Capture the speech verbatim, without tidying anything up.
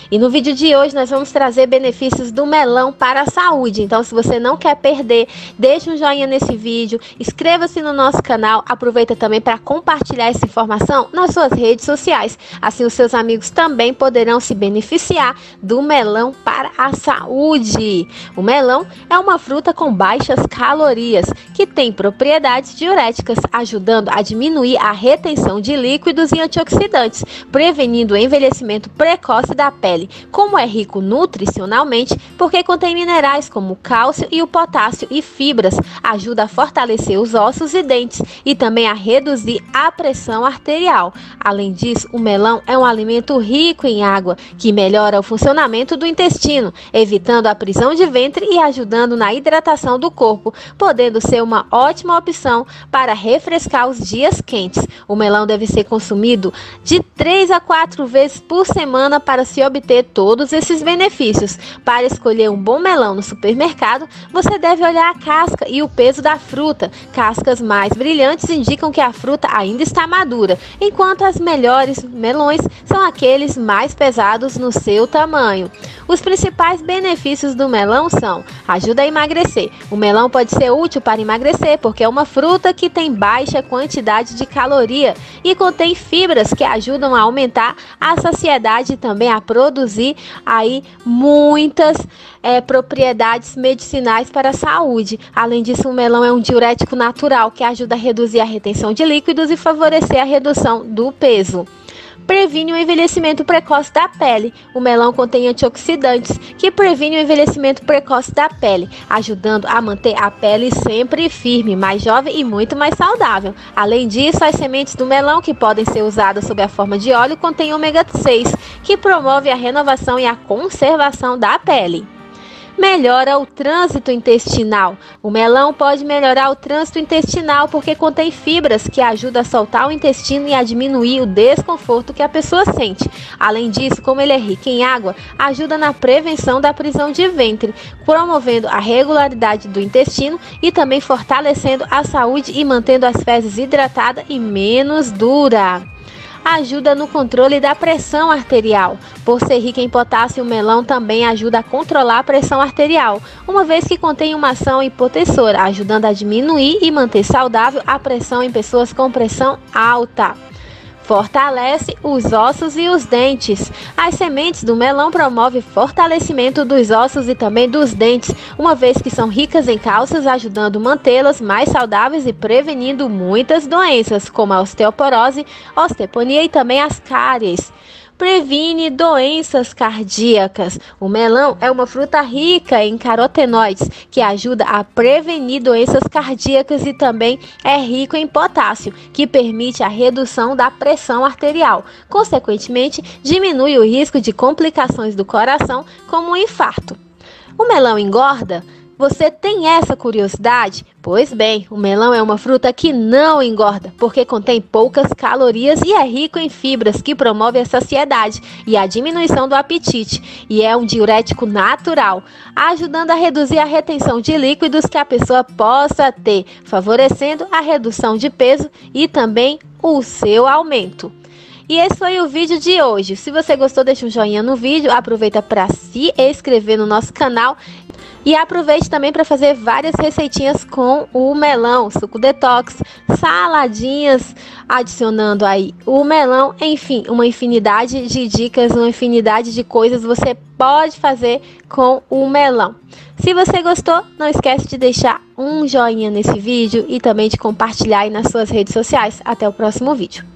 E no vídeo de hoje nós vamos trazer benefícios do melão para a saúde. Então, se você não quer perder, deixe um joinha nesse vídeo, inscreva-se no nosso canal, aproveita também para compartilhar essa informação nas suas redes sociais. Assim os seus amigos também poderão se beneficiar do melão para a saúde. O melão é uma fruta com baixas calorias, que tem propriedades diuréticas, ajudando a diminuir a retenção de líquidos e antioxidantes, prevenindo o envelhecimento precoce da pele. Como é rico nutricionalmente, porque contém minerais como o cálcio e o potássio e fibras, ajuda a fortalecer os ossos e dentes e também a reduzir a pressão arterial. Além disso, o melão é um alimento rico em água, que melhora o funcionamento do intestino, evitando a prisão de ventre e ajudando na hidratação do corpo, podendo ser uma ótima opção para refrescar os dias quentes. O melão deve ser consumido de três a quatro vezes por semana para se obter todos esses benefícios. Para escolher um bom melão no supermercado, você deve olhar a casca e o peso da fruta. Cascas mais brilhantes indicam que a fruta ainda está madura, enquanto as melhores melões são aqueles mais pesados no seu tamanho. Os principais benefícios do melão são: ajuda a emagrecer. O melão pode ser útil para emagrecer porque é uma fruta que tem baixa quantidade de caloria e contém fibras que ajudam a aumentar a saciedade e também a produzir aí muitas é, propriedades medicinais para a saúde. Além disso, o melão é um diurético natural que ajuda a reduzir a retenção de líquidos e favorecer a redução do peso. Previne o envelhecimento precoce da pele. O melão contém antioxidantes que previnem o envelhecimento precoce da pele, ajudando a manter a pele sempre firme, mais jovem e muito mais saudável. Além disso, as sementes do melão, que podem ser usadas sob a forma de óleo, contêm ômega seis, que promove a renovação e a conservação da pele. Melhora o trânsito intestinal. O melão pode melhorar o trânsito intestinal porque contém fibras que ajudam a soltar o intestino e a diminuir o desconforto que a pessoa sente. Além disso, como ele é rico em água, ajuda na prevenção da prisão de ventre, promovendo a regularidade do intestino e também fortalecendo a saúde e mantendo as fezes hidratadas e menos dura. Ajuda no controle da pressão arterial. Por ser rica em potássio, o melão também ajuda a controlar a pressão arterial, uma vez que contém uma ação hipotensora, ajudando a diminuir e manter saudável a pressão em pessoas com pressão alta. Fortalece os ossos e os dentes. As sementes do melão promovem fortalecimento dos ossos e também dos dentes, uma vez que são ricas em cálcios, ajudando a mantê-las mais saudáveis e prevenindo muitas doenças, como a osteoporose, osteoponia e também as cáries. Previne doenças cardíacas. O melão é uma fruta rica em carotenoides, que ajuda a prevenir doenças cardíacas e também é rico em potássio, que permite a redução da pressão arterial. Consequentemente, diminui o risco de complicações do coração, como o infarto. O melão engorda? Você tem essa curiosidade? Pois bem, o melão é uma fruta que não engorda, porque contém poucas calorias e é rico em fibras que promovem a saciedade e a diminuição do apetite, e é um diurético natural, ajudando a reduzir a retenção de líquidos que a pessoa possa ter, favorecendo a redução de peso e também o seu aumento. E esse foi o vídeo de hoje. Se você gostou, deixa um joinha no vídeo, aproveita para se inscrever no nosso canal e aproveite também para fazer várias receitinhas com o melão, suco detox, saladinhas, adicionando aí o melão, enfim, uma infinidade de dicas, uma infinidade de coisas você pode fazer com o melão. Se você gostou, não esquece de deixar um joinha nesse vídeo e também de compartilhar aí nas suas redes sociais. Até o próximo vídeo.